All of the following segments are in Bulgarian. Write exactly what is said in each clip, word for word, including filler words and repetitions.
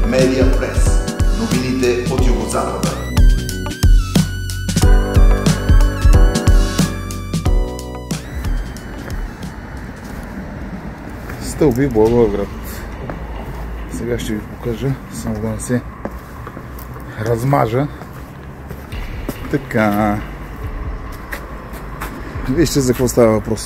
Медиа Прес. Новините от Югозапада. Стълби в Благоевград. Сега ще ви покажа, само да не се размажа. Така. Вижте за какво става въпрос.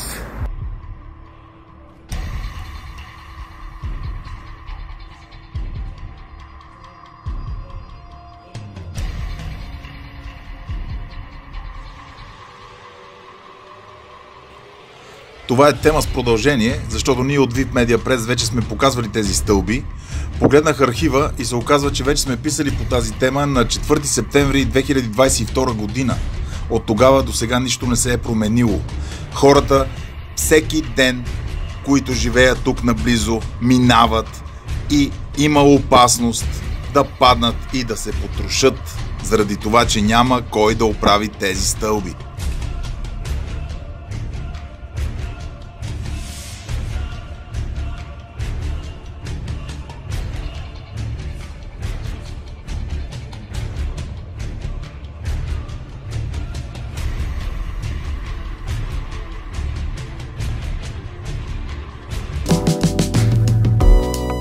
Това е тема с продължение, защото ние от ви ай пи Media Press вече сме показвали тези стълби. Погледнах архива и се оказва, че вече сме писали по тази тема на четвърти септември две хиляди двадесет и втора година. От тогава до сега нищо не се е променило. Хората всеки ден, които живеят тук наблизо, минават и има опасност да паднат и да се потрошат, заради това, че няма кой да оправи тези стълби.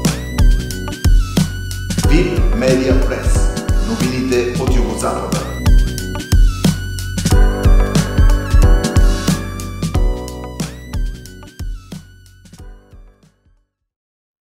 ви ай пи Media Press. Новините от Югозапада.